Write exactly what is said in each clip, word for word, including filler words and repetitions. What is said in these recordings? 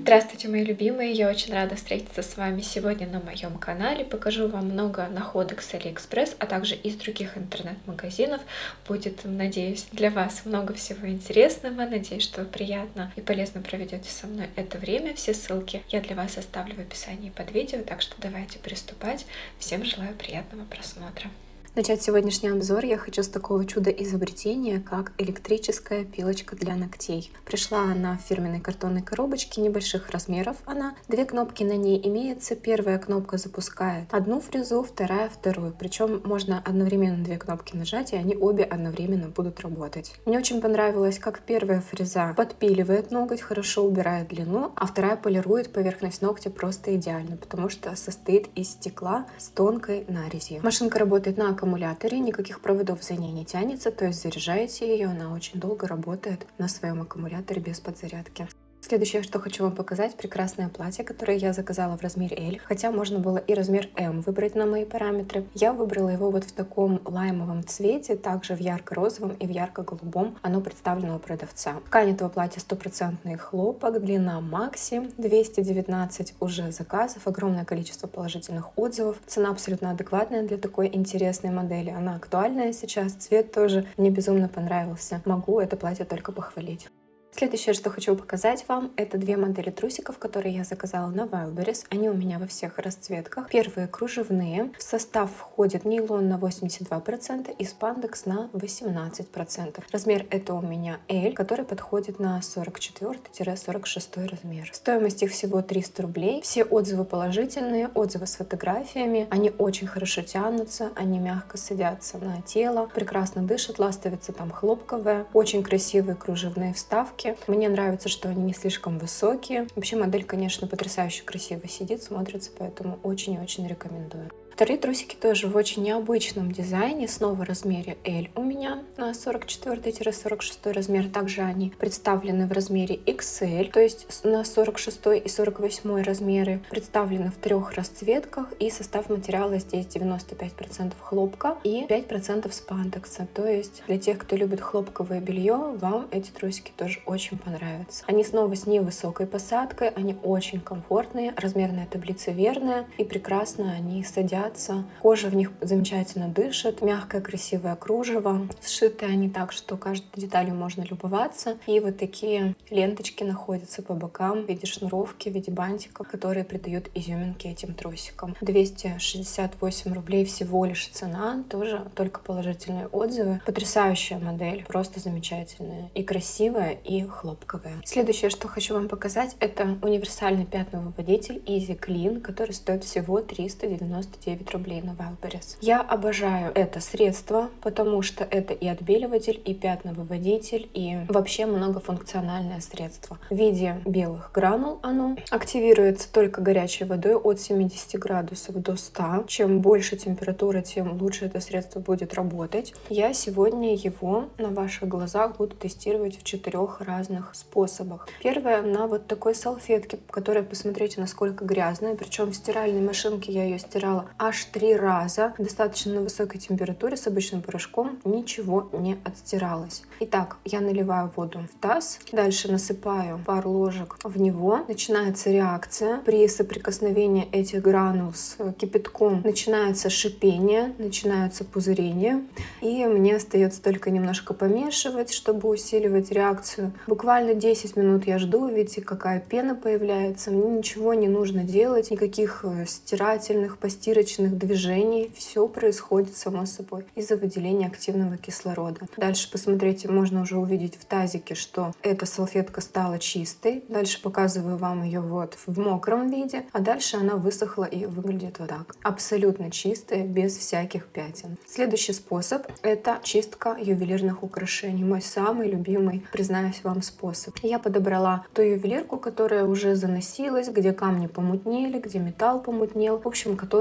Здравствуйте, мои любимые! Я очень рада встретиться с вами сегодня на моем канале. Покажу вам много находок с Алиэкспресс, а также из других интернет-магазинов. Будет, надеюсь, для вас много всего интересного. Надеюсь, что вы приятно и полезно проведете со мной это время. Все ссылки я для вас оставлю в описании под видео, так что давайте приступать. Всем желаю приятного просмотра. Начать сегодняшний обзор я хочу с такого чудо-изобретения, как электрическая пилочка для ногтей. Пришла она в фирменной картонной коробочке небольших размеров. Она две кнопки на ней имеется. Первая кнопка запускает одну фрезу, вторая вторую. Причем можно одновременно две кнопки нажать, и они обе одновременно будут работать. Мне очень понравилось, как первая фреза подпиливает ноготь, хорошо убирает длину, а вторая полирует поверхность ногтя просто идеально, потому что состоит из стекла с тонкой нарезью. Машинка работает на аккумуляторе. аккумуляторе, никаких проводов за ней не тянется, то есть заряжаете ее, она очень долго работает на своем аккумуляторе без подзарядки. Следующее, что хочу вам показать, прекрасное платье, которое я заказала в размере L, хотя можно было и размер M выбрать на мои параметры. Я выбрала его вот в таком лаймовом цвете, также в ярко-розовом и в ярко-голубом. Оно представлено у продавца. Ткань этого платья стопроцентный хлопок, длина макси, двести девятнадцать уже заказов, огромное количество положительных отзывов. Цена абсолютно адекватная для такой интересной модели. Она актуальная сейчас, цвет тоже мне безумно понравился. Могу это платье только похвалить. Следующее, что хочу показать вам, это две модели трусиков, которые я заказала на Wildberries. Они у меня во всех расцветках. Первые кружевные. В состав входит нейлон на восемьдесят два процента и спандекс на восемнадцать процентов. Размер это у меня L, который подходит на сорок четвёртый — сорок шестой размер. Стоимость их всего триста рублей. Все отзывы положительные, отзывы с фотографиями. Они очень хорошо тянутся, они мягко садятся на тело, прекрасно дышат, ластовица там хлопковая. Очень красивые кружевные вставки. Мне нравится, что они не слишком высокие. Вообще модель, конечно, потрясающе красиво сидит, смотрится, поэтому очень и очень рекомендую. Вторые трусики тоже в очень необычном дизайне, снова в размере L у меня на сорок четвёртый — сорок шестой размер. Также они представлены в размере икс эль, то есть на сорок шестой и сорок восьмой размеры. Представлены в трех расцветках, и состав материала здесь девяносто пять процентов хлопка и пять процентов спандекса. То есть для тех, кто любит хлопковое белье, вам эти трусики тоже очень понравятся. Они снова с невысокой посадкой, они очень комфортные, размерная таблица верная, и прекрасно они садятся. Кожа в них замечательно дышит, мягкое красивое кружево. Сшиты они так, что каждой деталью можно любоваться. И вот такие ленточки находятся по бокам в виде шнуровки, в виде бантиков, которые придают изюминки этим трусикам. двести шестьдесят восемь рублей всего лишь цена, тоже только положительные отзывы. Потрясающая модель, просто замечательная. И красивая, и хлопковая. Следующее, что хочу вам показать, это универсальный пятновыводитель Easy Clean, который стоит всего триста девяносто девять рублей на Wildberries. Я обожаю это средство, потому что это и отбеливатель, и пятновыводитель, и вообще многофункциональное средство. В виде белых гранул оно активируется только горячей водой от семидесяти градусов до ста. Чем больше температура, тем лучше это средство будет работать. Я сегодня его на ваших глазах буду тестировать в четырех разных способах. Первое на вот такой салфетке, которая, посмотрите, насколько грязная. Причем в стиральной машинке я ее стирала аж три раза, достаточно на высокой температуре, с обычным порошком, ничего не отстиралось. Итак, я наливаю воду в таз, дальше насыпаю пару ложек в него, начинается реакция. При соприкосновении этих гранул с кипятком начинается шипение, начинаются пузырения, и мне остается только немножко помешивать, чтобы усиливать реакцию. Буквально десять минут я жду, видите, какая пена появляется, мне ничего не нужно делать, никаких стирательных, постирочных движений, все происходит само собой из-за выделения активного кислорода. Дальше, посмотрите, можно уже увидеть в тазике, что эта салфетка стала чистой. Дальше показываю вам ее вот в мокром виде, а дальше она высохла и выглядит вот так. Абсолютно чистая, без всяких пятен. Следующий способ — это чистка ювелирных украшений. Мой самый любимый, признаюсь вам, способ. Я подобрала ту ювелирку, которая уже заносилась, где камни помутнели, где металл помутнел, в общем, которую нужно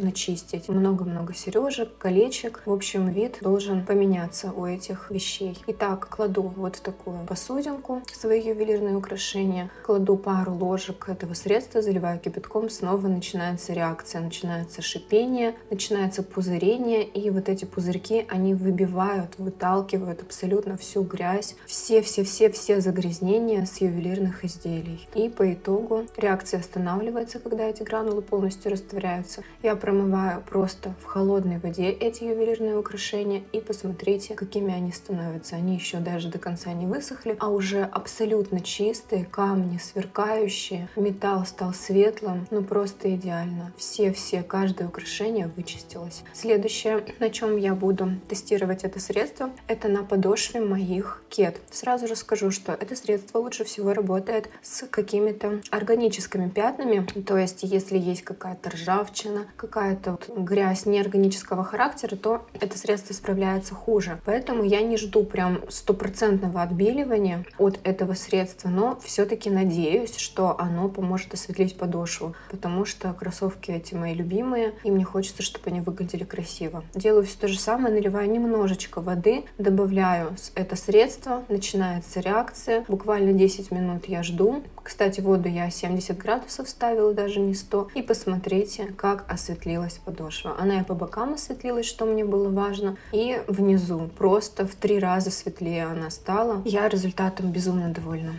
нужно чистить. Много-много сережек, колечек. В общем, вид должен поменяться у этих вещей. Итак, кладу вот в такую посудинку свои ювелирные украшения. Кладу пару ложек этого средства, заливаю кипятком. Снова начинается реакция, начинается шипение, начинается пузырение. И вот эти пузырьки, они выбивают, выталкивают абсолютно всю грязь, все-все-все-все загрязнения с ювелирных изделий. И по итогу реакция останавливается, когда эти гранулы полностью растворяются. Я промываю просто в холодной воде эти ювелирные украшения, и посмотрите, какими они становятся. Они еще даже до конца не высохли, а уже абсолютно чистые, камни сверкающие, металл стал светлым, ну просто идеально. Все-все, каждое украшение вычистилось. Следующее, на чем я буду тестировать это средство, это на подошве моих кед. Сразу же скажу, что это средство лучше всего работает с какими-то органическими пятнами, то есть если есть какая-то ржавчина, какая-то вот грязь неорганического характера, то это средство справляется хуже. Поэтому я не жду прям стопроцентного отбеливания от этого средства, но все-таки надеюсь, что оно поможет осветлить подошву, потому что кроссовки эти мои любимые, и мне хочется, чтобы они выглядели красиво. Делаю все то же самое, наливаю немножечко воды, добавляю это средство, начинается реакция, буквально десять минут я жду. Кстати, воду я семьдесят градусов ставила, даже не сто. И посмотрите, как осветлилась подошва. Она и по бокам осветлилась, что мне было важно, и внизу просто в три раза светлее она стала. Я результатом безумно довольна.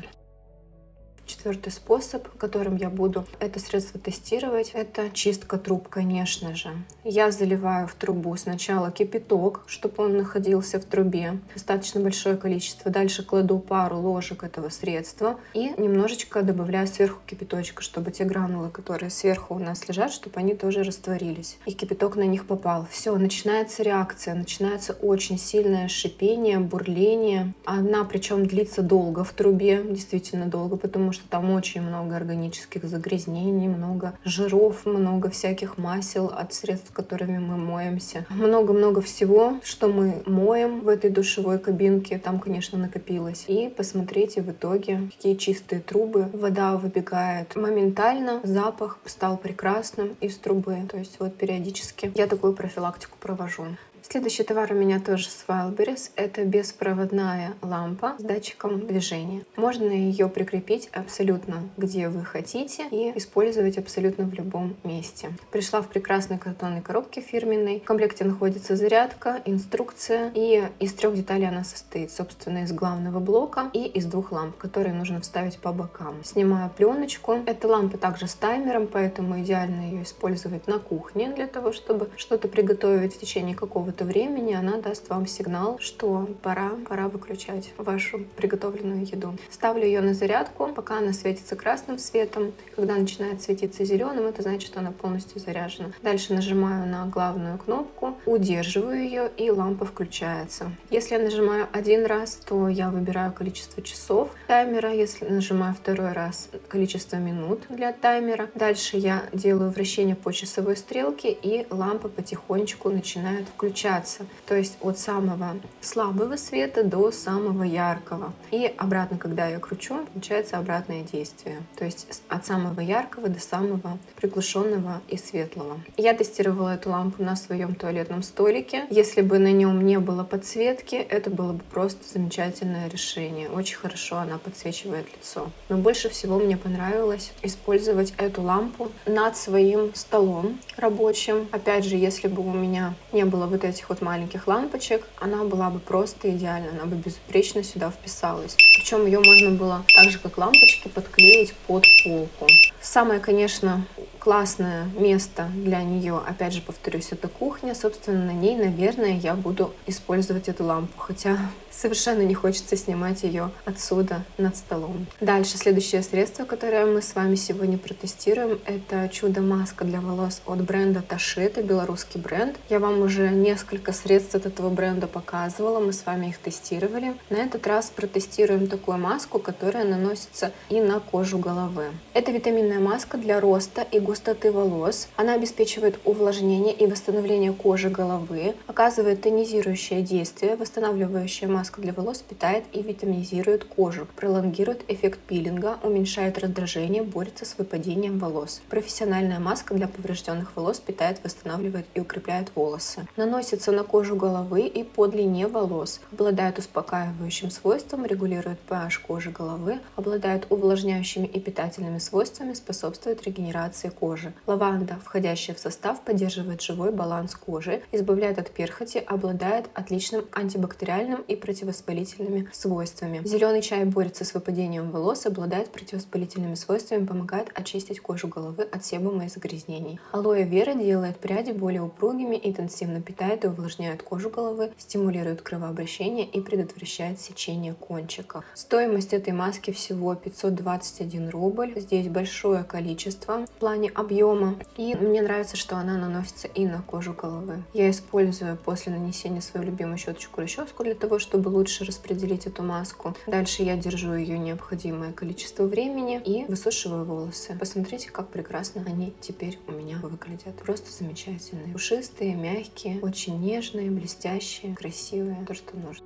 Четвертый способ, которым я буду это средство тестировать, это чистка труб, конечно же. Я заливаю в трубу сначала кипяток, чтобы он находился в трубе, достаточно большое количество. Дальше кладу пару ложек этого средства и немножечко добавляю сверху кипяточка, чтобы те гранулы, которые сверху у нас лежат, чтобы они тоже растворились. И кипяток на них попал. Все, начинается реакция, начинается очень сильное шипение, бурление. Она причем длится долго в трубе, действительно долго, потому что что там очень много органических загрязнений, много жиров, много всяких масел от средств, которыми мы моемся. Много-много всего, что мы моем в этой душевой кабинке, там, конечно, накопилось. И посмотрите в итоге, какие чистые трубы. Вода выбегает моментально, запах стал прекрасным из трубы. То есть вот периодически я такую профилактику провожу. Следующий товар у меня тоже с Wildberries. Это беспроводная лампа с датчиком движения. Можно ее прикрепить абсолютно где вы хотите и использовать абсолютно в любом месте. Пришла в прекрасной картонной коробке фирменной. В комплекте находится зарядка, инструкция, и из трех деталей она состоит. Собственно, из главного блока и из двух ламп, которые нужно вставить по бокам. Снимаю пленочку. Эта лампа также с таймером, поэтому идеально ее использовать на кухне для того, чтобы что-то приготовить в течение какого-то времени. Она даст вам сигнал, что пора, пора выключать вашу приготовленную еду. Ставлю ее на зарядку, пока она светится красным светом. Когда начинает светиться зеленым, это значит, что она полностью заряжена. Дальше нажимаю на главную кнопку, удерживаю ее, и лампа включается. Если я нажимаю один раз, то я выбираю количество часов таймера. Если нажимаю второй раз, количество минут для таймера. Дальше я делаю вращение по часовой стрелке, и лампа потихонечку начинает включаться. То есть от самого слабого света до самого яркого. И обратно, когда я кручу, получается обратное действие. То есть от самого яркого до самого приглушенного и светлого. Я тестировала эту лампу на своем туалетном столике. Если бы на нем не было подсветки, это было бы просто замечательное решение. Очень хорошо она подсвечивает лицо. Но больше всего мне понравилось использовать эту лампу над своим столом рабочим. Опять же, если бы у меня не было вот этих вот маленьких лампочек, она была бы просто идеальна, она бы безупречно сюда вписалась. Причем ее можно было так же, как лампочки, подклеить под полку. Самое, конечно, классное место для нее, опять же, повторюсь, это кухня. Собственно, на ней, наверное, я буду использовать эту лампу, хотя совершенно не хочется снимать ее отсюда над столом. Дальше, следующее средство, которое мы с вами сегодня протестируем, это чудо-маска для волос от бренда Tashi. Это белорусский бренд. Я вам уже несколько средств от этого бренда показывала, мы с вами их тестировали. На этот раз протестируем такую маску, которая наносится и на кожу головы. Это витаминная маска для роста и густоты волос. Она обеспечивает увлажнение и восстановление кожи головы, оказывает тонизирующее действие, восстанавливающая маска для волос питает и витаминизирует кожу, пролонгирует эффект пилинга, уменьшает раздражение, борется с выпадением волос. Профессиональная маска для поврежденных волос питает, восстанавливает и укрепляет волосы. Наносится на кожу головы и по длине волос. Обладает успокаивающим свойством, регулирует pH кожи головы, обладает увлажняющими и питательными свойствами, способствует регенерации кожи. Лаванда, входящая в состав, поддерживает живой баланс кожи, избавляет от перхоти, обладает отличным антибактериальным и противовоспалительными свойствами. Зеленый чай борется с выпадением волос, обладает противовоспалительными свойствами, помогает очистить кожу головы от себума и загрязнений. Алоэ вера делает пряди более упругими, интенсивно питает и увлажняет кожу головы, стимулирует кровообращение и предотвращает сечение кончиков. Стоимость этой маски всего пятьсот двадцать один рубль. Здесь большое количество в плане объема. И мне нравится, что она наносится и на кожу головы. Я использую после нанесения свою любимую щеточку-расческу для того, чтобы лучше распределить эту маску. Дальше я держу ее необходимое количество времени и высушиваю волосы. Посмотрите, как прекрасно они теперь у меня выглядят. Просто замечательные. Пушистые, мягкие, очень нежные, блестящие, красивые. То, что нужно.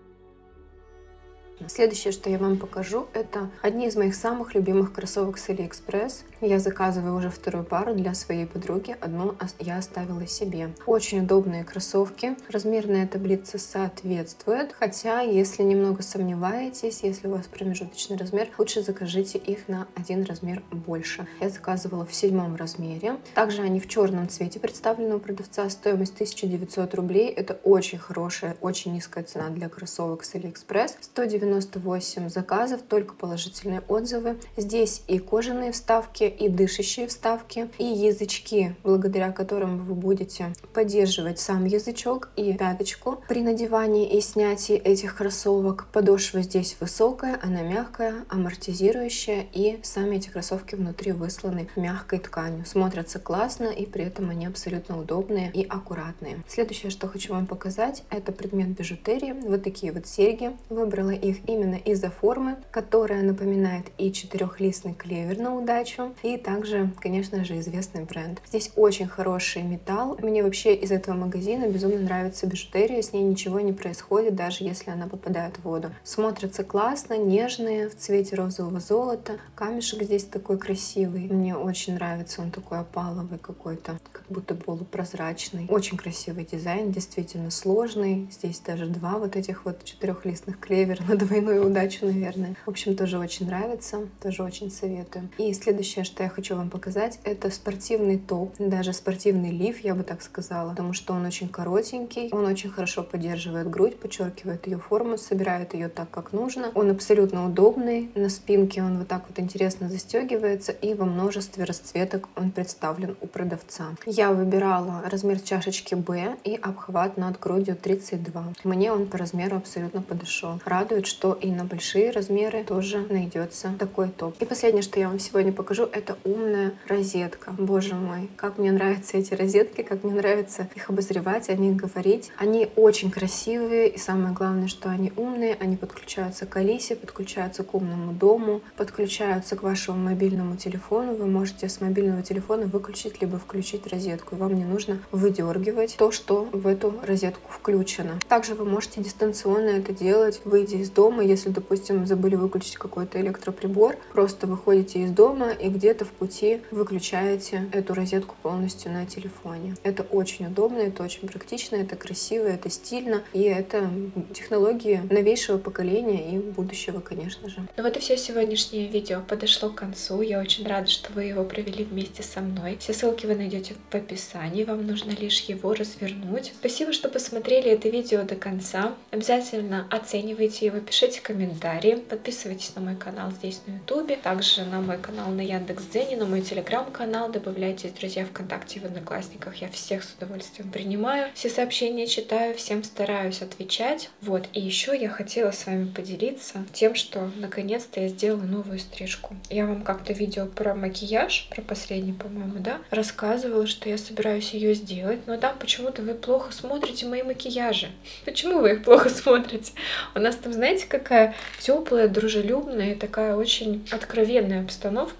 Следующее, что я вам покажу, это одни из моих самых любимых кроссовок с AliExpress. Я заказываю уже вторую пару для своей подруги, одну я оставила себе. Очень удобные кроссовки, размерная таблица соответствует, хотя если немного сомневаетесь, если у вас промежуточный размер, лучше закажите их на один размер больше. Я заказывала в седьмом размере. Также они в черном цвете представлены у продавца, стоимость тысяча девятьсот рублей. Это очень хорошая, очень низкая цена для кроссовок с AliExpress. сто девяносто восемь заказов, только положительные отзывы. Здесь и кожаные вставки, и дышащие вставки, и язычки, благодаря которым вы будете поддерживать сам язычок и пяточку при надевании и снятии этих кроссовок. Подошва здесь высокая, она мягкая, амортизирующая, и сами эти кроссовки внутри высланы мягкой тканью. Смотрятся классно, и при этом они абсолютно удобные и аккуратные. Следующее, что хочу вам показать, это предмет бижутерии. Вот такие вот серьги. Выбрала их именно из-за формы, которая напоминает и четырехлистный клевер на удачу, и также, конечно же, известный бренд. Здесь очень хороший металл. Мне вообще из этого магазина безумно нравится бижутерия, с ней ничего не происходит, даже если она попадает в воду. Смотрятся классно, нежные, в цвете розового золота. Камешек здесь такой красивый. Мне очень нравится, он такой опаловый какой-то, как будто полупрозрачный. Очень красивый дизайн, действительно сложный. Здесь даже два вот этих вот четырехлистных клевера на двойную удачу, наверное. В общем, тоже очень нравится, тоже очень советую. И следующее, что я хочу вам показать, это спортивный топ, даже спортивный лиф, я бы так сказала, потому что он очень коротенький, он очень хорошо поддерживает грудь, подчеркивает ее форму, собирает ее так, как нужно. Он абсолютно удобный, на спинке он вот так вот интересно застегивается, и во множестве расцветок он представлен у продавца. Я выбирала размер чашечки Б и обхват над грудью тридцать два. Мне он по размеру абсолютно подошел. Радует, что и на большие размеры тоже найдется такой топ. И последнее, что я вам сегодня покажу, это умная розетка. Боже мой, как мне нравятся эти розетки, как мне нравится их обозревать, о них говорить. Они очень красивые, и самое главное, что они умные. Они подключаются к Алисе, подключаются к умному дому, подключаются к вашему мобильному телефону. Вы можете с мобильного телефона выключить либо включить розетку, и вам не нужно выдергивать то, что в эту розетку включено. Также вы можете дистанционно это делать, выйдя из дома. Если, допустим, забыли выключить какой-то электроприбор, просто выходите из дома и где-то в пути выключаете эту розетку полностью на телефоне. Это очень удобно, это очень практично, это красиво, это стильно, и это технологии новейшего поколения и будущего, конечно же. Ну вот и все, сегодняшнее видео подошло к концу. Я очень рада, что вы его провели вместе со мной. Все ссылки вы найдете в описании, вам нужно лишь его развернуть. Спасибо, что посмотрели это видео до конца. Обязательно оценивайте его, пишите комментарии, подписывайтесь на мой канал здесь на ютубе, также на мой канал на Яндекс.Дзене, на мой телеграм-канал, добавляйтесь, друзья, ВКонтакте, в Одноклассниках, я всех с удовольствием принимаю, все сообщения читаю, всем стараюсь отвечать. Вот, и еще я хотела с вами поделиться тем, что наконец-то я сделала новую стрижку. Я вам как-то видео про макияж, про последний, по-моему, да, рассказывала, что я собираюсь ее сделать, но там почему-то вы плохо смотрите мои макияжи. Почему вы их плохо смотрите? У нас там, знаете, какая теплая, дружелюбная, такая очень откровенная обстановка. Знаете,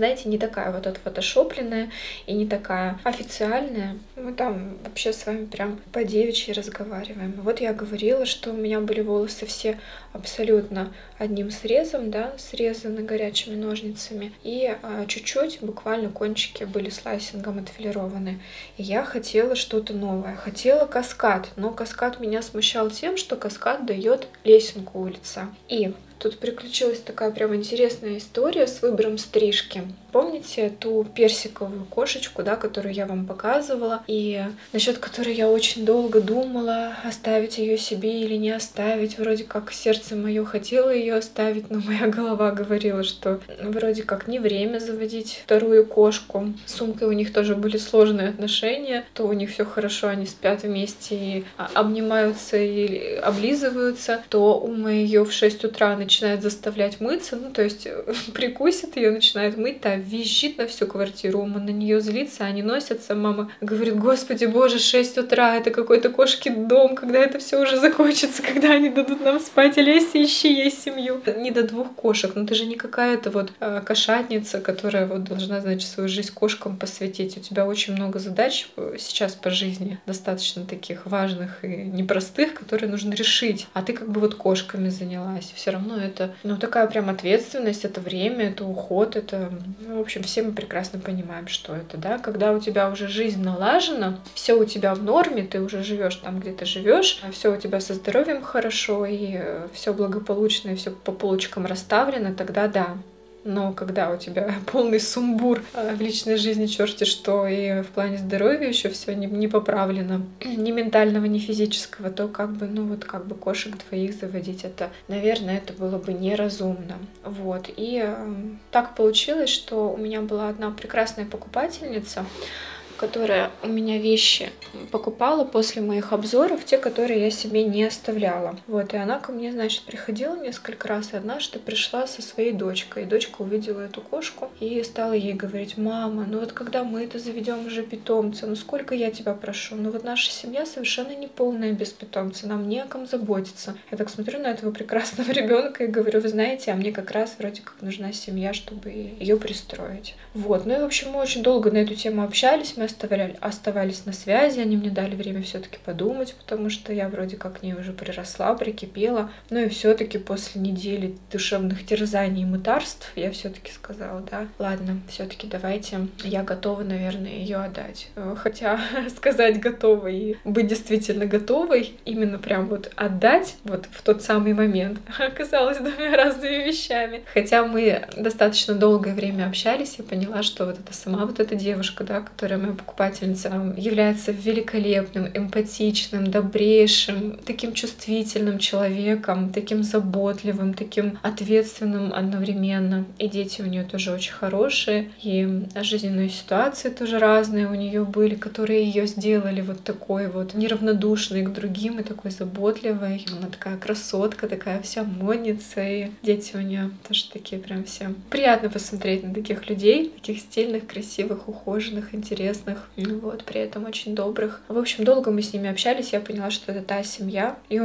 знаете, не такая вот отфотошопленная и не такая официальная. Мы там вообще с вами прям по девичьи разговариваем. Вот я говорила, что у меня были волосы все абсолютно одним срезом, да, срезаны горячими ножницами, и а, чуть-чуть, буквально кончики были слайсингом отфилированы. И я хотела что-то новое, хотела каскад, но каскад меня смущал тем, что каскад дает лесенку у лица. И тут приключилась такая прям интересная история с выбором стрижки. Помните ту персиковую кошечку, да, которую я вам показывала, и насчет которой я очень долго думала, оставить ее себе или не оставить. Вроде как сердце мое хотело ее оставить, но моя голова говорила, что вроде как не время заводить вторую кошку. С сумкой у них тоже были сложные отношения. То у них все хорошо, они спят вместе и обнимаются и облизываются, то ума ее в шесть утра начинает заставлять мыться, ну то есть прикусит ее, начинает мыть, та визжит на всю квартиру, ума на нее злится, они носятся, мама говорит: господи боже, шесть утра, это какой-то кошкин дом, когда это все уже закончится, когда они дадут нам спать, Олеся, ищи ей семью. Не до двух кошек, ну ты же не какая-то вот э, кошатница, которая вот должна, значит, свою жизнь кошкам посвятить. У тебя очень много задач сейчас по жизни, достаточно таких важных и непростых, которые нужно решить, а ты как бы вот кошками занялась. Все равно это, ну, такая прям ответственность, это время, это уход, это, ну, в общем, все мы прекрасно понимаем, что это, да, когда у тебя уже жизнь налажена, все у тебя в норме, ты уже живешь там, где ты живешь, все у тебя со здоровьем хорошо, и все благополучно, и все по полочкам расставлено, тогда да. Но когда у тебя полный сумбур в личной жизни, черти что, и в плане здоровья еще все не, не поправлено, ни ментального, ни физического, то как бы, ну вот как бы кошек двоих заводить, это, наверное, это было бы неразумно. Вот. И э, так получилось, что у меня была одна прекрасная покупательница, которая у меня вещи покупала после моих обзоров, те, которые я себе не оставляла. Вот, и она ко мне, значит, приходила несколько раз, и однажды пришла со своей дочкой. И дочка увидела эту кошку и стала ей говорить: мама, ну вот когда мы это заведем уже питомца, ну сколько я тебя прошу, ну вот наша семья совершенно не полная без питомца, нам не о ком заботиться. Я так смотрю на этого прекрасного ребенка и говорю: вы знаете, а мне как раз вроде как нужна семья, чтобы ее пристроить. Вот, ну и в общем мы очень долго на эту тему общались, мы оставляли, оставались на связи, они мне дали время все-таки подумать, потому что я вроде как к ней уже приросла, прикипела. Ну и все-таки после недели душевных терзаний и мытарств я все-таки сказала: да, ладно, все-таки давайте, я готова, наверное, ее отдать. Хотя сказать готова и быть действительно готовой, именно прям вот отдать вот в тот самый момент, оказалось двумя разными вещами. Хотя мы достаточно долгое время общались, я поняла, что вот эта сама вот эта девушка, да, которая моя покупательница, является великолепным, эмпатичным, добрейшим, таким чувствительным человеком, таким заботливым, таким ответственным одновременно. И дети у нее тоже очень хорошие, и жизненные ситуации тоже разные у нее были, которые ее сделали вот такой вот неравнодушной к другим и такой заботливой. Она такая красотка, такая вся модница, и дети у нее тоже такие прям все. Приятно посмотреть на таких людей, таких стильных, красивых, ухоженных, интересных, вот, при этом очень добрых. В общем, долго мы с ними общались, я поняла, что это та семья, и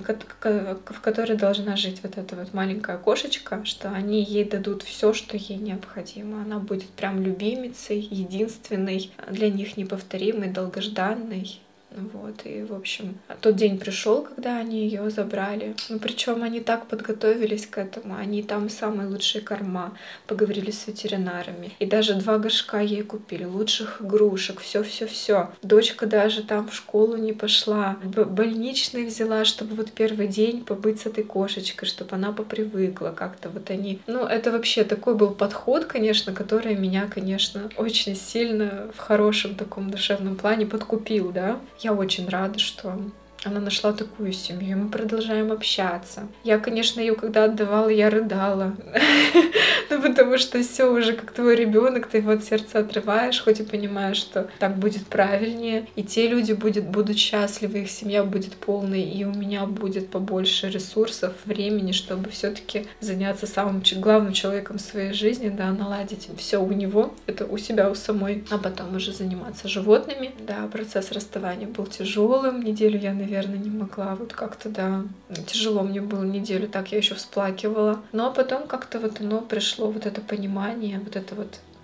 в которой должна жить вот эта вот маленькая кошечка, что они ей дадут все, что ей необходимо. Она будет прям любимицей, единственной, для них неповторимой, долгожданной. Вот, и, в общем, тот день пришел, когда они ее забрали. Ну, причем они так подготовились к этому. Они там самые лучшие корма, поговорили с ветеринарами. И даже два горшка ей купили, лучших игрушек, все-все-все. Дочка даже там в школу не пошла. Больничный взяла, чтобы вот первый день побыть с этой кошечкой, чтобы она попривыкла как-то. Вот они... Ну, это вообще такой был подход, конечно, который меня, конечно, очень сильно в хорошем таком душевном плане подкупил, да. Я очень рада, что она нашла такую семью, мы продолжаем общаться. Я, конечно, ее когда отдавала, я рыдала. Ну, потому что все уже как твой ребенок, ты его от сердца отрываешь, хоть и понимаешь, что так будет правильнее. И те люди будет, будут счастливы, их семья будет полной, и у меня будет побольше ресурсов, времени, чтобы все-таки заняться самым главным человеком в своей жизни, да, наладить все у него, это у себя, у самой, а потом уже заниматься животными. Да, процесс расставания был тяжелым, неделю я, наверное, Наверное, не могла. Вот как-то, да, тяжело мне было неделю, так я еще всплакивала. Но потом как-то вот оно пришло, вот это понимание, вот это вот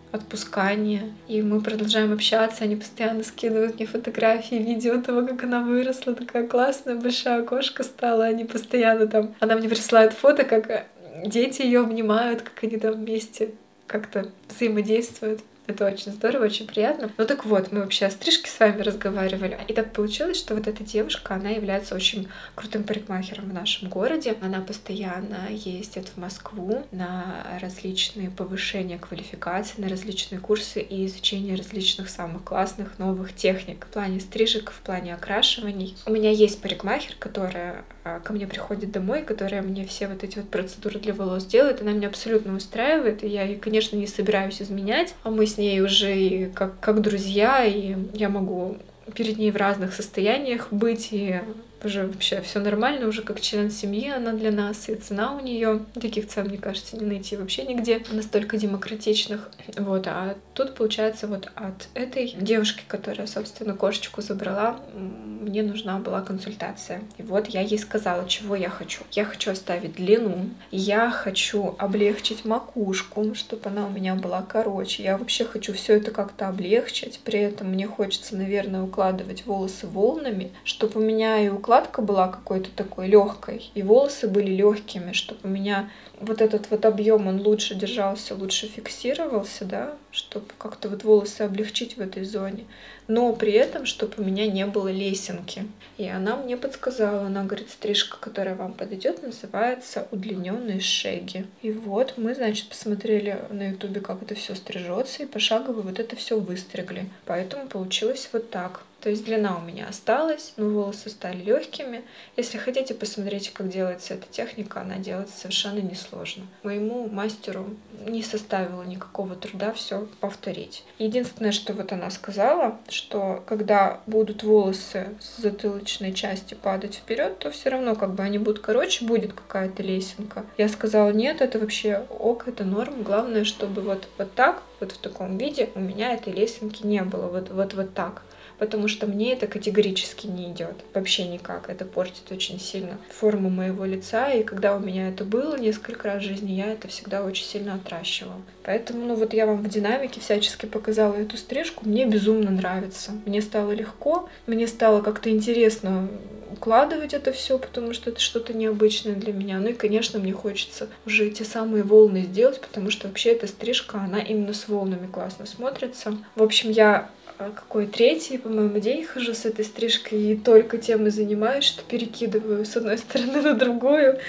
отпускание. И мы продолжаем общаться, они постоянно скидывают мне фотографии, видео того, как она выросла, такая классная, большая кошка стала. Они постоянно там... Она мне присылает фото, как дети ее обнимают, как они там вместе как-то взаимодействуют. Это очень здорово, очень приятно. Ну так вот, мы вообще о стрижке с вами разговаривали. И так получилось, что вот эта девушка, она является очень крутым парикмахером в нашем городе. Она постоянно ездит в Москву на различные повышения квалификации, на различные курсы и изучение различных самых классных новых техник в плане стрижек, в плане окрашиваний. У меня есть парикмахер, которая ко мне приходит домой, которая мне все вот эти вот процедуры для волос делает. Она меня абсолютно устраивает, и я ей, конечно, не собираюсь изменять. А мы с ней уже и как, как друзья, и я могу перед ней в разных состояниях быть, и уже вообще все нормально, уже как член семьи она для нас, и цена у нее таких цен, мне кажется, не найти вообще нигде, настолько демократичных. Вот, а тут, получается, вот от этой девушки, которая, собственно, кошечку забрала, мне нужна была консультация. И вот я ей сказала, чего я хочу. Я хочу оставить длину, я хочу облегчить макушку, чтобы она у меня была короче. Я вообще хочу все это как-то облегчить, при этом мне хочется, наверное, укладывать волосы волнами, чтобы у меня и укладывать укладка была какой-то такой легкой, и волосы были легкими, чтобы у меня вот этот вот объем он лучше держался, лучше фиксировался, да, чтобы как-то вот волосы облегчить в этой зоне, но при этом, чтобы у меня не было лесенки. И она мне подсказала, она говорит, стрижка, которая вам подойдет, называется удлиненные шеги. И вот мы, значит, посмотрели на ютубе, как это все стрижется, и пошагово вот это все выстригли. Поэтому получилось вот так. То есть длина у меня осталась, но волосы стали легкими. Если хотите посмотреть, как делается эта техника, она делается совершенно несложно. Моему мастеру не составило никакого труда все повторить. Единственное, что вот она сказала, что когда будут волосы с затылочной части падать вперед, то все равно как бы они будут короче, будет какая-то лесенка. Я сказала, нет, это вообще ок, это норм. Главное, чтобы вот, вот так, вот в таком виде у меня этой лесенки не было. Вот, вот, вот так. Потому что мне это категорически не идет. Вообще никак. Это портит очень сильно форму моего лица. И когда у меня это было несколько раз в жизни, я это всегда очень сильно отращивала. Поэтому, ну вот я вам в динамике всячески показала эту стрижку. Мне безумно нравится. Мне стало легко. Мне стало как-то интересно укладывать это все, потому что это что-то необычное для меня. Ну и, конечно, мне хочется уже те самые волны сделать, потому что вообще эта стрижка, она именно с волнами классно смотрится. В общем, я какой третий, по-моему, день хожу с этой стрижкой и только тем и занимаюсь, что перекидываю с одной стороны на другую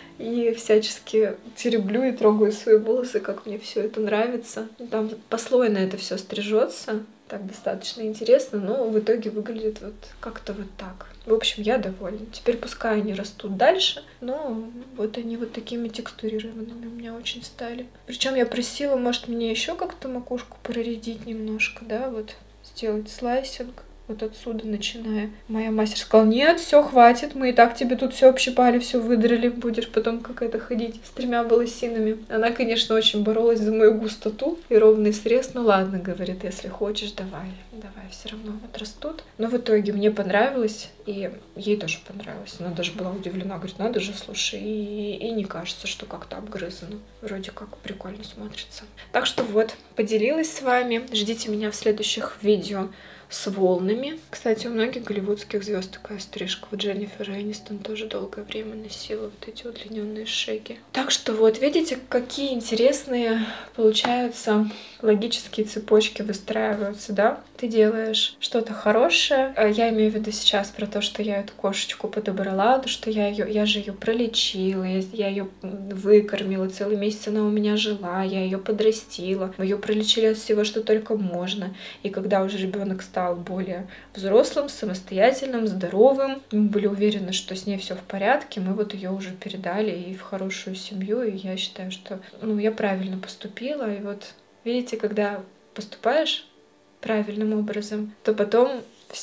и всячески тереблю и трогаю свои волосы, как мне все это нравится. Там послойно это все стрижется, так достаточно интересно, но в итоге выглядит вот как-то вот так. В общем, я довольна. Теперь пускай они растут дальше, но вот они вот такими текстурированными у меня очень стали. Причем я просила, может, мне еще как-то макушку проредить немножко, да, вот сделать слайсинг. Вот отсюда начиная. Моя мастер сказала, нет, все, хватит, мы и так тебе тут все общипали, все выдрали, будешь потом какая-то ходить с тремя волосинами. Она, конечно, очень боролась за мою густоту и ровный срез. Ну ладно, говорит, если хочешь, давай, давай, все равно вот растут. Но в итоге мне понравилось, и ей тоже понравилось. Она даже была удивлена, говорит, надо же, слушай, и, и не кажется, что как-то обгрызано. Вроде как прикольно смотрится. Так что вот, поделилась с вами. Ждите меня в следующих видео с волнами. Кстати, у многих голливудских звезд такая стрижка. Вот Дженнифер Энистон тоже долгое время носила вот эти удлиненные шеги. Так что вот, видите, какие интересные получаются логические цепочки выстраиваются, да? Ты делаешь что-то хорошее. Я имею в виду сейчас про то, что я эту кошечку подобрала, то, что я ее, я же ее пролечила, я, я ее выкормила, целый месяц она у меня жила, я ее подрастила, мы ее пролечили от всего, что только можно. И когда уже ребенок стал более взрослым, самостоятельным, здоровым, мы были уверены, что с ней все в порядке, мы вот ее уже передали и в хорошую семью, и я считаю, что ну, я правильно поступила. И вот видите, когда поступаешь правильным образом, то потом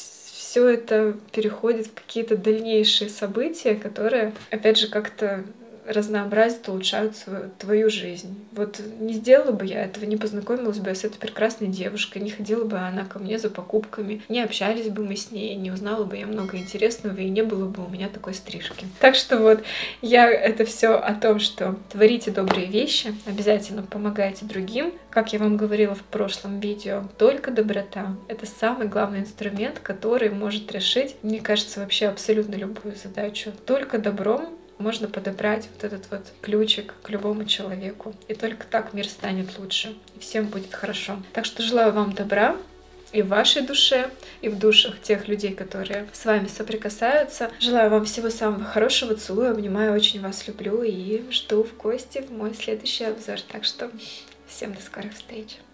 все это переходит в какие-то дальнейшие события, которые, опять же, как-то разнообразят, улучшают свою, твою жизнь. Вот не сделала бы я этого, не познакомилась бы я с этой прекрасной девушкой, не ходила бы она ко мне за покупками, не общались бы мы с ней, не узнала бы я много интересного, и не было бы у меня такой стрижки. Так что вот, я это все о том, что творите добрые вещи, обязательно помогайте другим. Как я вам говорила в прошлом видео, только доброта — это самый главный инструмент, который может решить, мне кажется, вообще абсолютно любую задачу. Только добром можно подобрать вот этот вот ключик к любому человеку. И только так мир станет лучше, и всем будет хорошо. Так что желаю вам добра и в вашей душе, и в душах тех людей, которые с вами соприкасаются. Желаю вам всего самого хорошего, целую, обнимаю, очень вас люблю и жду в гости в мой следующий обзор. Так что всем до скорых встреч!